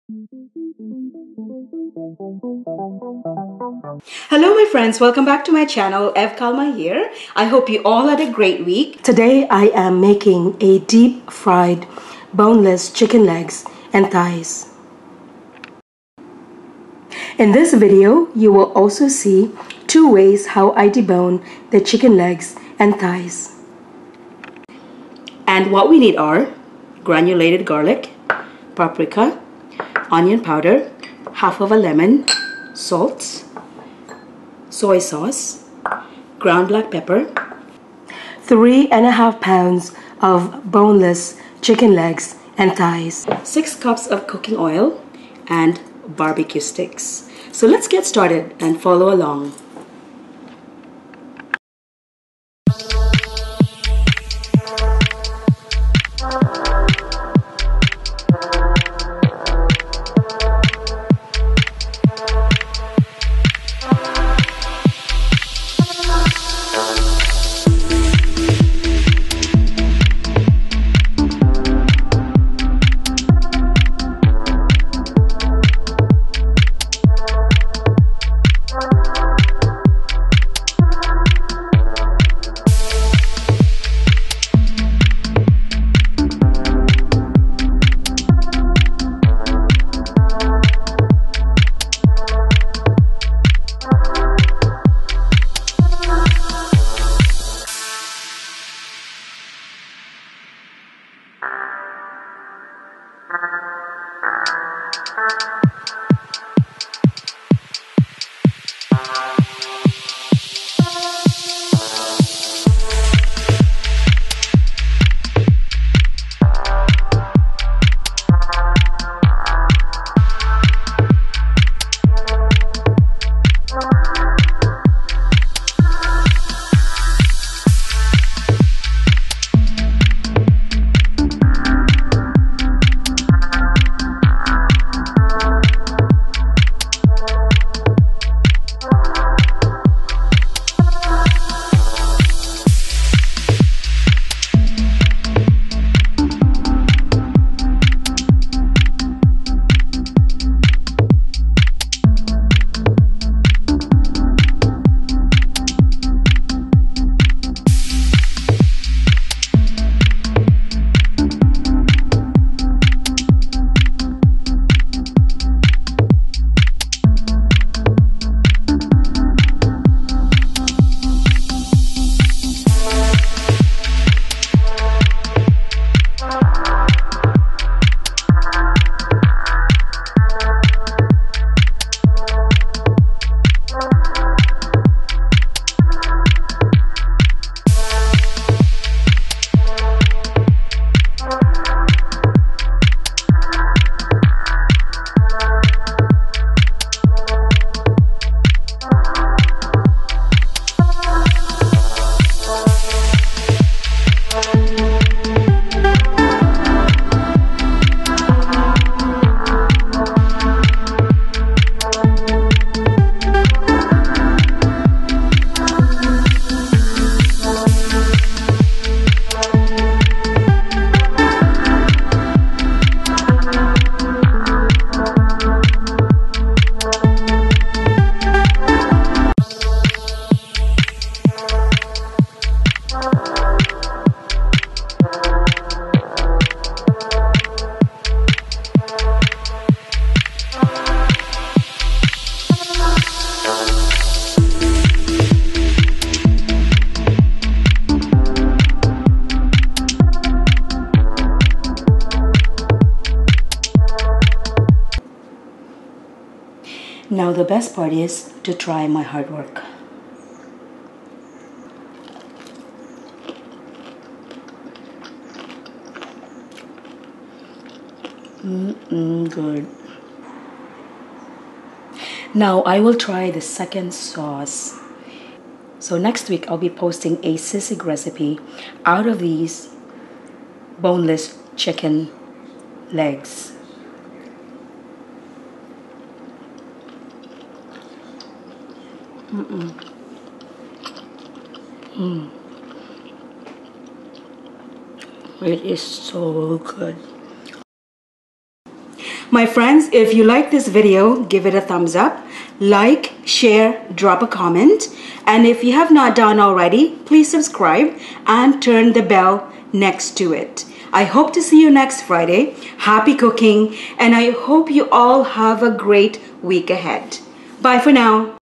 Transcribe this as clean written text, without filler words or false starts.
Hello my friends, welcome back to my channel. EveCalma here. I hope you all had a great week. Today I am making a deep fried boneless chicken legs and thighs. In this video, you will also see two ways how I debone the chicken legs and thighs. And what we need are granulated garlic, paprika, onion powder, half of a lemon, salt, soy sauce, ground black pepper, 3.5 pounds of boneless chicken legs and thighs, 6 cups of cooking oil, and barbecue sticks. So let's get started and follow along. Now the best part is to try my hard work. Good. Now I will try the second sauce. So next week I'll be posting a sisig recipe out of these boneless chicken legs. It is so good. My friends, if you like this video, give it a thumbs up, like, share, drop a comment, and if you have not done already, please subscribe and turn the bell next to it. I hope to see you next Friday. Happy cooking, and I hope you all have a great week ahead. Bye for now.